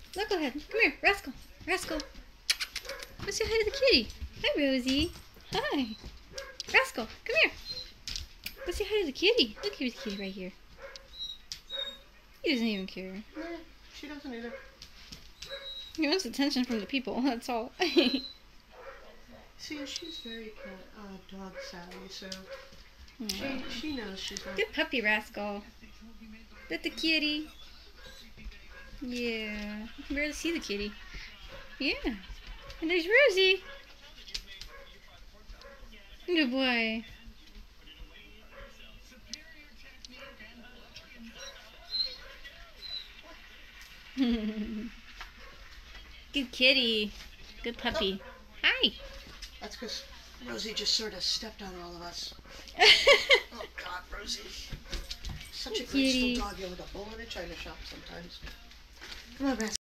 No, go ahead. Come here, Rascal. Rascal. Let's say hi to the kitty. Hi, Rosie. Hi. Rascal, come here. Let's say hi to the kitty. Look, here's the kitty right here. He doesn't even care. No, she doesn't either. He wants attention from the people, that's all. See, she's very dog savvy, so she knows she's not. Good puppy, Rascal. That's the kitty. Yeah, you can barely see the kitty. Yeah, and there's Rosie. Good boy. Good kitty. Good puppy. Hi. That's because Rosie just sort of stepped on all of us. Oh, God, Rosie. Such a graceful dog. You're like a bull in a china shop sometimes. Come on, Rascal.